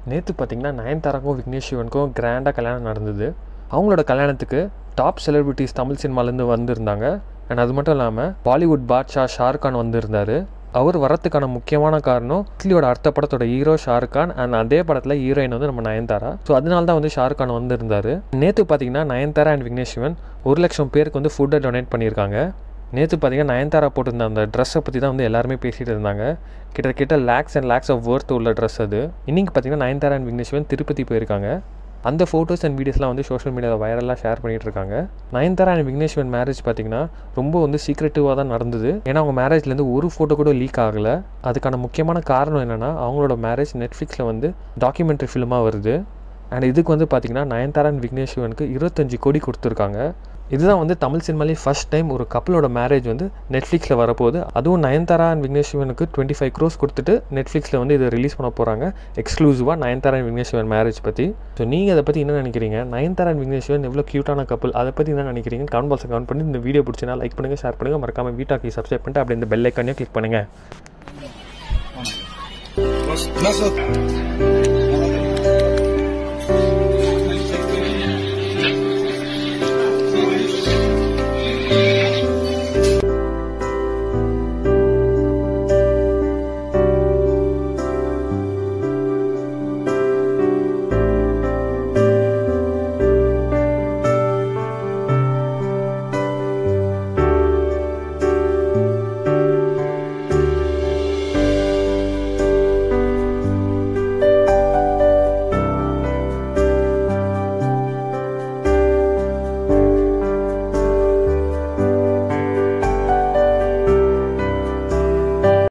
நேற்று பார்த்திங்கன்னா நயன்தாராக்கும் விக்னேஷ் சிவனுக்கும் கிராண்டாக கல்யாணம் நடந்தது. அவங்களோட கல்யாணத்துக்கு டாப் செலிபிரிட்டிஸ் தமிழ் சினிமாலேருந்து வந்திருந்தாங்க. அண்ட் அது மட்டும் இல்லாமல் பாலிவுட் பாட்ஷா ஷாருக் கான் வந்திருந்தார். அவர் வரத்துக்கான முக்கியமான காரணம் இட்லியோட அடுத்த படத்தோட ஹீரோ ஷாருக் கான் அண்ட் அதே படத்தில் ஹீரோயின் வந்து நம்ம நயன்தாரா. ஸோ அதனால தான் வந்து ஷாருக் கான் வந்திருந்தார். நேற்று பார்த்திங்கன்னா நயன்தாரா அண்ட் விக்னேஷ் சிவன் 1,00,000 பேருக்கு வந்து ஃபுட்டை டொனேட் பண்ணியிருக்காங்க. நேற்று பார்த்திங்கன்னா நயன்தாரா போட்டிருந்த அந்த ட்ரெஸ்ஸை பற்றி தான் வந்து எல்லாருமே பேசிகிட்டு இருந்தாங்க. கிட்டத்தட்ட lakhs and lakhs of worth உள்ள ட்ரெஸ் அது. இன்றைக்கி பார்த்திங்கன்னா நயன்தாரா அண்ட் விக்னேஷ் சிவன் திருப்பதி போயிருக்காங்க. அந்த ஃபோட்டோஸ் அண்ட் வீடியோஸ்லாம் வந்து சோஷியல் மீடியாவில் வைரலாக ஷேர் பண்ணிகிட்டு இருக்காங்க. நயன்தாரா அண்ட் விக்னேஷ் சிவன் மேரேஜ் பார்த்திங்கன்னா ரொம்ப வந்து சீக்ரெட்டிவாக தான் நடந்தது. ஏன்னா அவங்க மேரேஜ்லேருந்து ஒரு ஃபோட்டோ கூட லீக் ஆகலை. அதுக்கான முக்கியமான காரணம் என்னென்னா அவங்களோட மேரேஜ் நெட்ஃப்ளிக்ஸில் வந்து டாக்குமெண்ட்ரி ஃபிலிமாக வருது. அண்ட் இதுக்கு வந்து பார்த்திங்கன்னா நயன்தாரா அண்ட் விக்னேஷ் சிவனுக்கு 25 கோடி கொடுத்துருக்காங்க. இதுதான் வந்து தமிழ் சினிமாலே ஃபஸ்ட் டைம் ஒரு கப்பலோட மேரேஜ் வந்து நெட்ஃப்ளிக்ஸில் வரப்போகுது. அதுவும் நயன்தாரா அண்ட் விக்னேஷ் சிவனுக்கு 25 crores கொடுத்துட்டு நெட்ஃப்ளிக்ஸில் வந்து இதை ரிலீஸ் பண்ண போகிறாங்க எக்ஸ்க்ளூசிவாக நயன்தாரா அண்ட் விக்னேஷ் சிவன் மேரேஜ் பற்றி. ஸோ நீங்கள் அதை பற்றி என்ன நினைக்கிறீங்க? நயன்தாரா அண்ட் விக்னேஷ் சிவன் எவ்வளோ க்யூட்டான கப்பல், அதை பற்றி என்ன நினைக்கிறீங்க? கமெண்ட் பாக்ஸில் கமெண்ட் பண்ணி இந்த வீடியோ பிடிச்சினா லைக் பண்ணுங்கள், ஷேர் பண்ணுங்கள், மறக்காமல் வீட்டாக்கி சப்ஸ்கிரைப் பண்ணிட்டு அப்படி இந்த பெல் ஐக்கானையும் கிளிக் பண்ணுங்கள்.